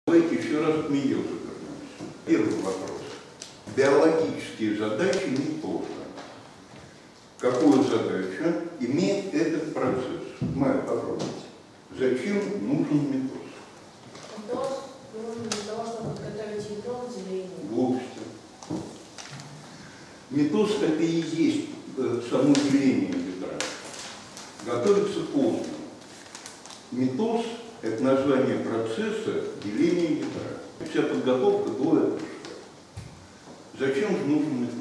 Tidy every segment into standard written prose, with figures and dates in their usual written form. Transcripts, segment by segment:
Давайте еще раз к мейозу вернемся. Первый вопрос. Биологические задачи митоза. Какую задачу имеет этот процесс? Майя, попробуйте. Зачем нужен митоз? Митоз нужен для того, чтобы подготовить ядро к делению. Глупости. Митоз – это и есть само деление ядра. Готовится поздно. Митоз – это название процесса деления ядра. Вся подготовка до этого. Зачем же нужен митоз?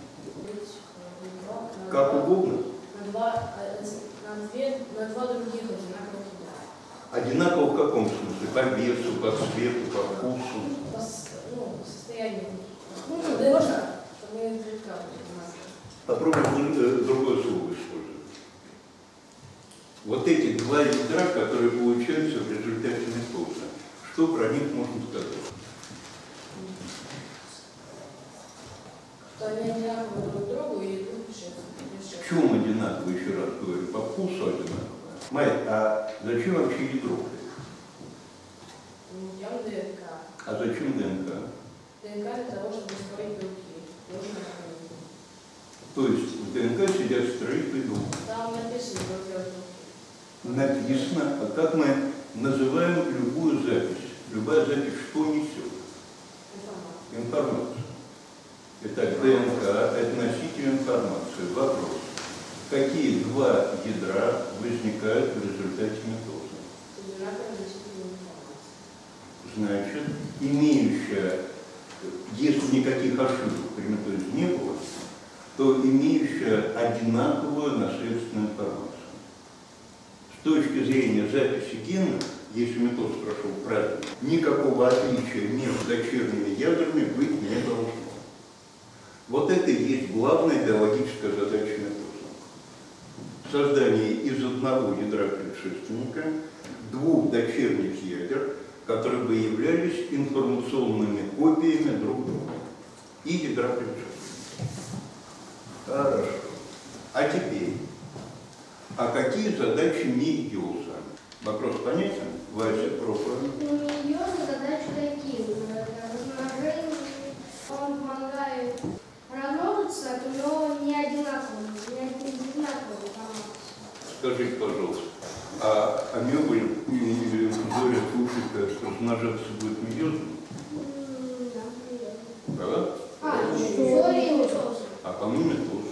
Как угодно? На два других одинаковых ядра. Одинаково в каком смысле? По весу, по цвету, по вкусу? По состоянию. Чтобы не отвлекало. Попробуем другое слово использовать. Вот эти два ядра, которые получаются в результате митоза, что про них можно сказать? Что они одинаковые друг другу и идут решать. В чем одинаково, еще раз говорю, по вкусу одинаково. Майя, а зачем вообще ядро? ДНК. А зачем ДНК? ДНК для того, чтобы строить белки. То есть в ДНК сидят строители белков. Там написано, что делать. Написано, а как мы называем любую запись? Любая запись что несет? Информацию. Итак, ДНК – это носитель информации. Вопрос. Какие два ядра возникают в результате митоза? Значит, имеющая, если никаких ошибок при митозе не было, то имеющая одинаковую наследственную информацию. С точки зрения записи генов, если митоз прошел правильно, никакого отличия между дочерними ядрами быть не должно. Вот это и есть главная биологическая задача митоза. Создание из одного ядра предшественника двух дочерних ядер, которые бы являлись информационными копиями друг друга и ядра предшественника. Хорошо. А теперь, а какие задачи мейоза? Вопрос понятен? Вася, пробуем. У мейоза задачи такие. Размножение, он помогает размножиться, но не одинаково. Скажите, пожалуйста, а амебы или зоря слушает, размножаться будет мейозом? Да. Зоря и митоз. А по-моему тоже.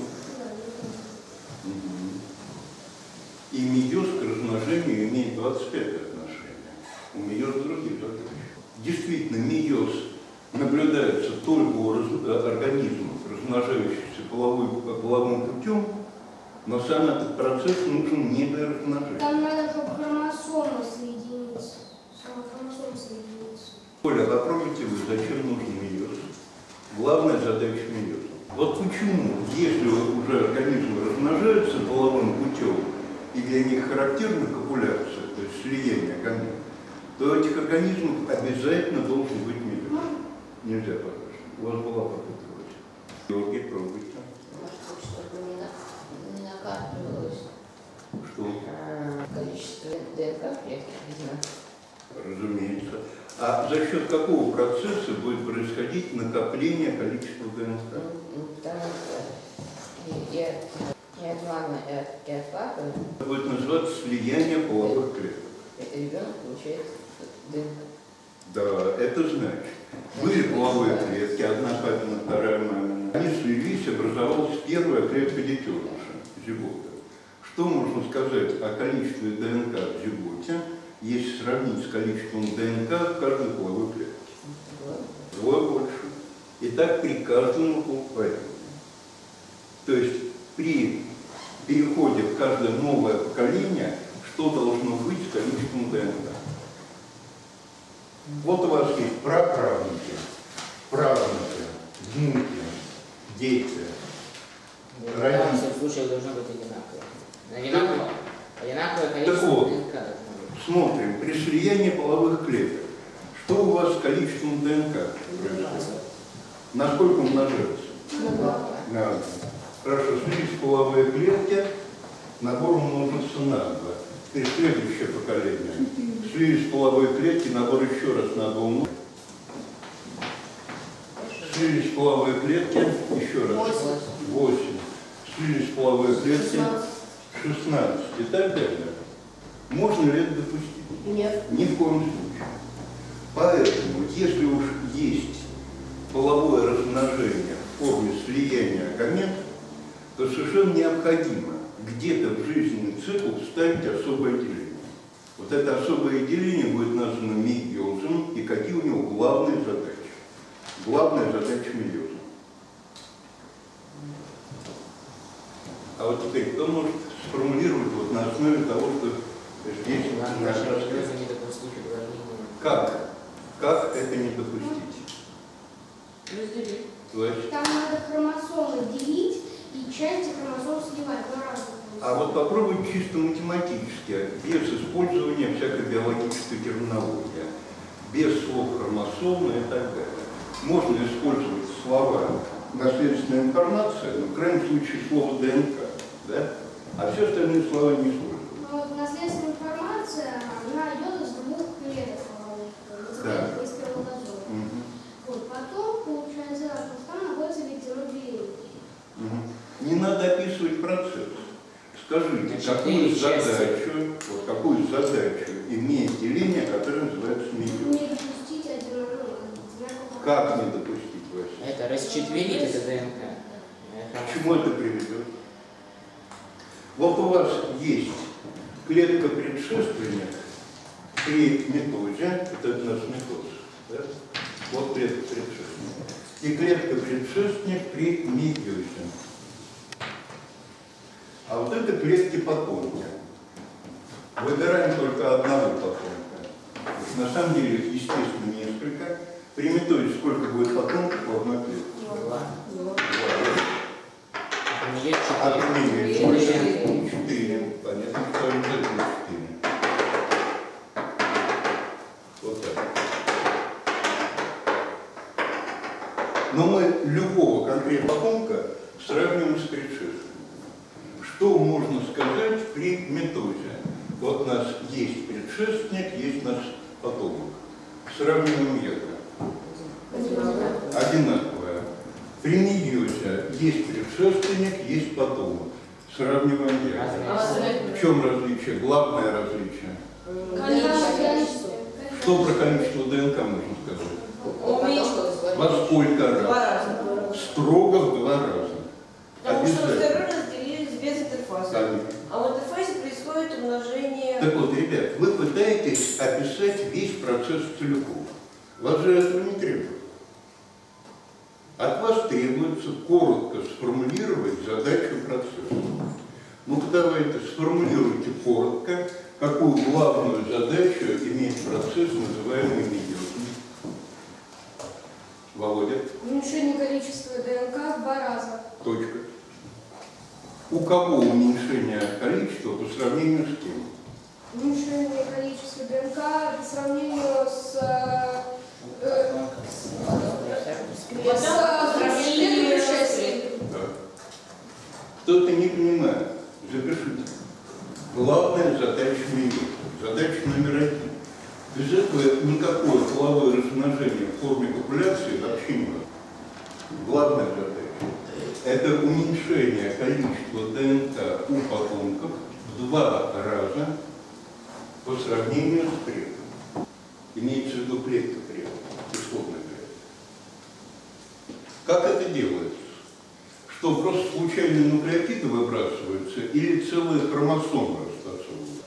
И мейоз к размножению имеет 25 отношений. У мейоза других задачи. Действительно, мейоз наблюдается только у организмов, размножающихся половым путем, но сам этот процесс нужен не для размножения. Там надо, чтобы хромосомы соединиться. Оля, попробуйте вы, зачем нужен мейоз? Главная задача мейоза. Вот почему, если уже организмы размножаются половым путем, и для них характерна копуляция, то есть слияние ганов, то у этих организмов обязательно должен быть мейоз. Нельзя пока что. У вас была попытка. Георгий, пробуйте. Чтобы не накапливалось. Что? Количество ДНК в клетках. Разумеется. А за счет какого процесса будет происходить накопление количества ДНК? Потому что и от мамы, и от папы Это будет называться слияние половых клеток. ребенок получает ДНК. Да, это значит, были половые клетки, одна папина, вторая мамина. Они слились, образовалась первая клетка детеныша, зигота. Что можно сказать о количестве ДНК в зиготе, если сравнить с количеством ДНК в каждой половой клетке? Вдвое больше. И так при каждом поколении. То есть при переходе в каждое новое поколение, что должно быть с количеством ДНК? Вот у вас есть праправнуки, правнуки, внуки, дети, В родители. всех случаях должно быть одинаково. Одинаковое количество Так вот, ДНК должно быть. смотрим, при слиянии половых клеток, что у вас с количеством ДНК происходит? Насколько умножается? На 2. Хорошо, слились половые клетки, набор умножится на 2. Теперь следующее поколение Шире стволовой клетки, набор еще раз надо умножить. Шире стволовой клетки, еще раз. 8. Шире стволовой клетки, 16. И так далее. Можно ли это допустить? Нет. Ни в коем случае. Поэтому, если уж есть половое размножение в форме слияния гамет, то совершенно необходимо где-то в жизненный цикл вставить особое деление. Вот это особое деление будет названо мейозом, и какие у него главные задачи. Главная задача мейоза. А вот теперь кто может сформулировать вот на основе того, что здесь как? Как это не допустить? Разделить. То есть, Там надо хромосомы делить и части хромосом сливать на разных. а вот попробуй чисто математически, без использования всякой биологической терминологии, без слов хромосомы и так далее. Можно использовать слова наследственная информация, но в крайнем случае слово ДНК, да? А все остальные слова не используют. Но вот наследственная информация, она идет из двух клеток, Да. из сперматозоида. Вот, потом, получается, там находится ледяной деление. Не надо описывать процесс. Скажите, какую задачу имеет деление, которое называется мейоз? Не допустить одинакового. Как не допустить, Вася? Это расчетверить это ДНК. К чему это приведет? Вот у вас есть клетка предшественник при митозе, это наш митоз, да? Вот клетка предшественник. И клетка предшественник при мейозе. А вот это клетки потомки. Выбираем только одного потомка. На самом деле их, естественно, несколько. При митозе сколько будет потомков в одной клетке? 2. А при 4. Понятно, что обязательно 4. Вот так. Но мы любого конкретного потомка сравниваем с предшественником. Что можно сказать при митозе? Вот у нас есть предшественник, есть наш потомок. Сравниваем ядра. Одинаковое. При мейозе есть предшественник, есть потомок. Сравниваем ядра. В чем различие? Главное различие. Количество. Что про количество ДНК можно сказать? Уменьшилось. Во сколько раз? 2 раза. Строго в 2 раза. Потому что Обязательно. второй разделились без интерфазы. Конечно. А в интерфазе происходит умножение. Так вот, ребят, вы пытаетесь описать весь процесс целиком. Вас же этого не требует. От вас требуется коротко сформулировать задачу процесса. Ну-ка давайте сформулируйте коротко, какую главную задачу имеет процесс, называемый мейозом. Володя? Уменьшение количества ДНК в 2 раза. Точка. У кого уменьшение количества по сравнению с кем? Уменьшение количества ДНК по сравнению с предшественником. Да. Кто-то не понимает. Запишите. Главная задача мейоза. Задача номер 1. Без этого никакое половое размножение в форме популяции вообще не может. Главная задача – это уменьшение количества ДНК у потомков в 2 раза по сравнению с предком. Имеется в виду клетка предка, исходная клетка. Как это делается? Что просто случайные нуклеотиды выбрасываются или целые хромосомы растасовываются?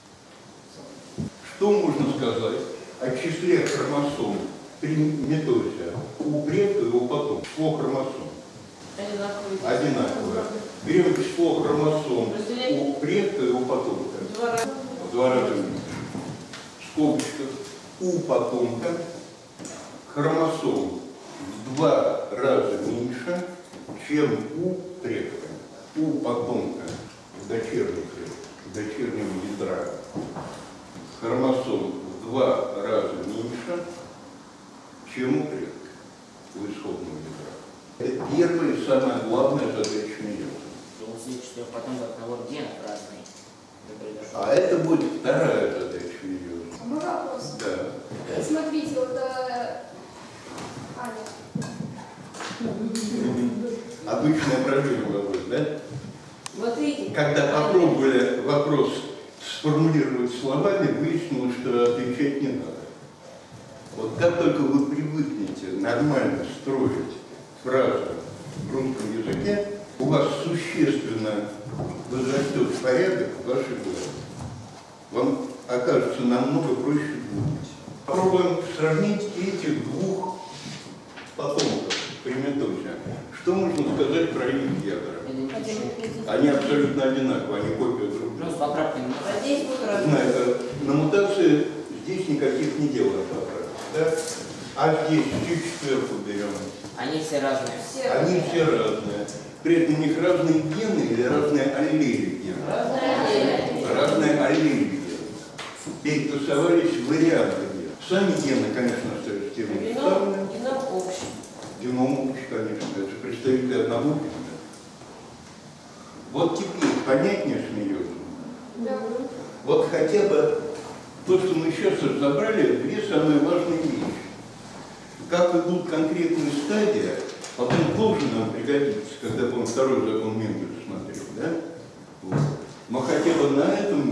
Что можно сказать о числе хромосом при митозе у предка и у потомка? Число хромосом. Одинаковое. Берем число хромосом у предка и у потомка. В 2 раза меньше. В скобочках у потомка хромосом в 2 раза меньше, чем у предка. У потомка в дочернего ядра хромосом в 2 раза меньше, чем у предка, у исходного ядра. Это первая и самая главная задача мейоза. У всех потом набор генов разный. А это будет вторая задача мейоза. А Обычная проблема, Володь, да? Вот видите. Когда попробовали вопрос сформулировать словами, выяснилось, что отвечать не надо. Вот как только вы привыкнете нормально строить фразы в русском языке, у вас существенно возрастет порядок в вашей голове. Вам окажется намного проще думать. Попробуем сравнить этих двух потомков Приметовича. Что можно сказать про их ядра? Они абсолютно одинаковые, они копия друг друга. Ну, с поправками. А здесь вот раз. Знаю, на мутации здесь никаких не делают поправок, да? А здесь всю четверку берем. Они все разные. Они все разные. При этом у них разные гены или разные аллели генов? Разные аллели генов. Перетасовались варианты генов. Сами гены, конечно, остаются тем же самым. Геном общий. Геном общий, конечно, это представители одного гена. Вот теперь понятнее смеется? Да. Вот хотя бы то, что мы сейчас разобрали, две самые важные вещи. Как идут конкретные стадии, потом тоже нам пригодится, когда будем второй закон Менделя смотреть, да? Вот. Но хотя бы на этом